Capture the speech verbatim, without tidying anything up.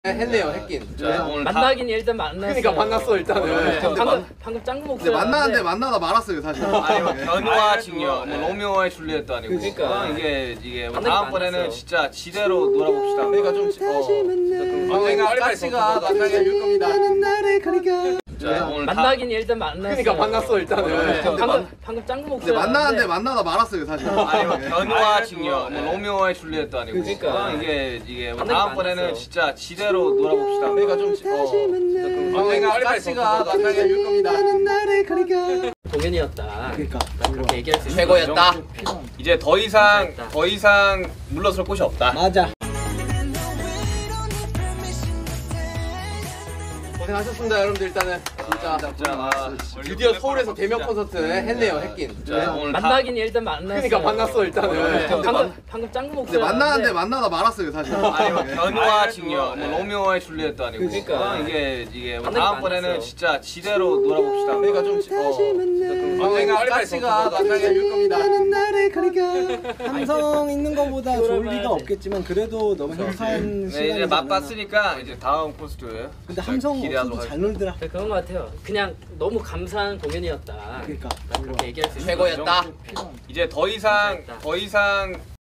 했네요, 했긴. 자, 오늘 만나긴 일단 만났어요. 그러니까 만났어 일단은. 네. 방금 방금 짱구 목소리. 근데 만나는데 만나다 말았어요 사실. 아니 뭐 변호와 아이고, 직녀, 뭐 네. 로미오와 줄리엣도 아니고. 그러니까. 이게 이게 뭐 만나긴 다음번에는 만났어. 진짜 지대로 놀아봅시다. 그러니까 좀 어, 언젠가 가치가 나타나게 될 겁니다. 자, 오늘 만나긴 일단 만났어요. 그러니까 만났어 일단은. 네. 근데 방금 만- 방금 짱구 근데 목소리. 만나는데 만나다 말았어요 사실. 아니 뭐 변호와 아이고, 직녀, 뭐 네. 로미오와 줄리엣도 아니고. 그러니까. 이게 이게 뭐 만나긴 다음번에는 만났어. 진짜 지대로 놀아봅시다. 그러니까 좀 어, 언젠가 가치가 나타나게 될 겁니다. 공연이었다. 그러니까. 난 그렇게 얘기할 수 있어. 최고였다. 이제 더 이상 감사했다. 더 이상 물러설 곳이 없다. 맞아. 고생하셨습니다, 여러분들. 일단은 진짜 진짜 아, 드디어 서울에서 대면 콘서트 했네요, 했긴. 자, 오늘 다- 만나긴 일단 만났어요. 그러니까 만났어 일단은. 네. 근데 방금 방금 짱구 목소리. 근데 만나는데 만나다 말았어요 사실. 아니 뭐 변호와 아이고, 직녀, 뭐 네. 로미오와 줄리엣도 아니고. 그러니까. 이게 이게 뭐 만나긴 다음번에는 만났어. 진짜 지대로 놀아봅시다. 그러니까 좀 어, 언젠가 가치가 나타나게 될 겁니다. 함성 있는 것보다 좋을 돌아봐야 리가 돼. 없겠지만 그래도 너무 행사한 네, 시간이 이제 맛봤으니까 이제 다음 콘서트 근데 함성 기대하도록 없어도 잘 하겠습니다. 놀더라. 네, 그런 것 같아요. 그냥 너무 감사한 공연이었다. 그러니까. 난 그렇게 얘기할 수 있어. 최고였다. 이제 더 이상 더 이상